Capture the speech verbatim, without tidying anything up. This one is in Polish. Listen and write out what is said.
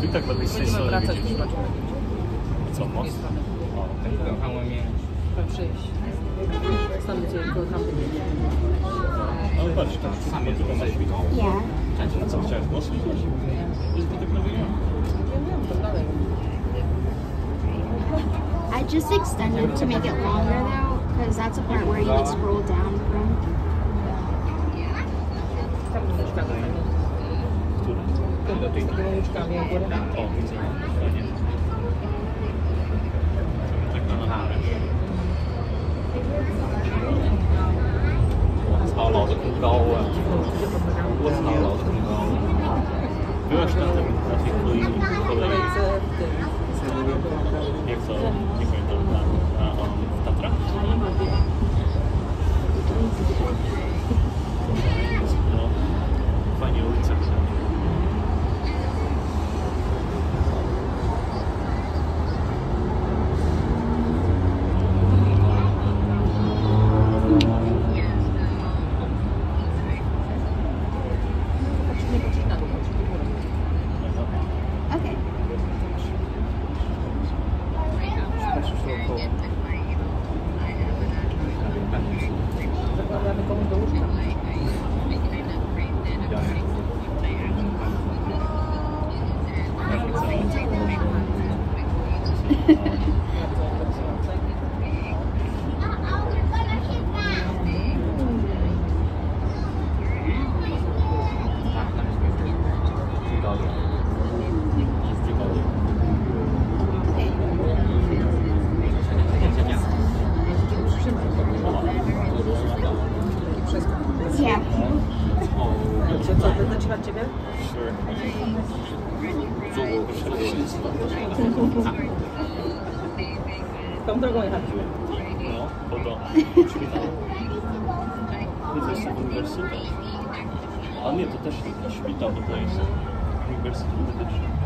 I tak będę z tej Będziemy strony wracać widzieć. chyba. Co, most? O, okej. 等看外面。 Trzeba przyjść. Tam gdzie go tam będzie. Ale patrz, tam sami tylko na świt. Yeah. A co, chciałeś most widzieć? Jest to tak na wyjazd. Ja wiem, to dalej. I just extended to make it longer though, because that's the part where you would scroll down from. Tam z łóżkami. Który? Z takimi łóżkami jak górę. O, widzę. Fajnie. Tak na nacharę. 我操，老子更高啊！我操，老子更高。 Byłaś na tym, na tej kolei, kolei, Kolejce w tym. jak to, nie pamiętam, na, na, w Tatrach? No, fajnie ulice. Nie patrzysz na dół, patrzysz do góry. Okay. Zakładamy komuś do łóżka. Trzymaj taki przeskok. Yeah. Dobrze, co, będę trzymać ciebie? Sure. Tą drogą jechać. No, po domu. Szpital. Widzę, jest uniwersytet. A nie, to też szpital, bo to jest uniwersytet medyczny.